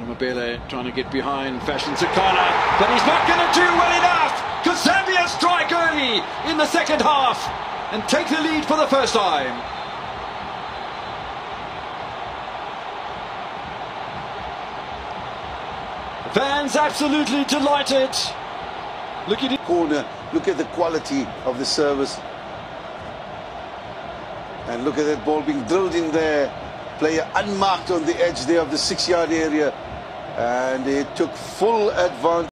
Mabele trying to get behind, fashions a corner, but he's not going to do well enough because Zambia strike early in the second half and take the lead for the first time. Fans absolutely delighted. Look at it. Corner, look at the quality of the service. And look at that ball being drilled in there. Player unmarked on the edge there of the 6-yard area. And he took full advantage.